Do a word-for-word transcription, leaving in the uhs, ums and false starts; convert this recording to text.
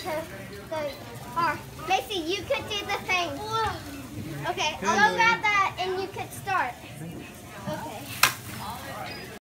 to the car. Macy, you could do the thing. Okay, I'll go grab that and you could start. Okay.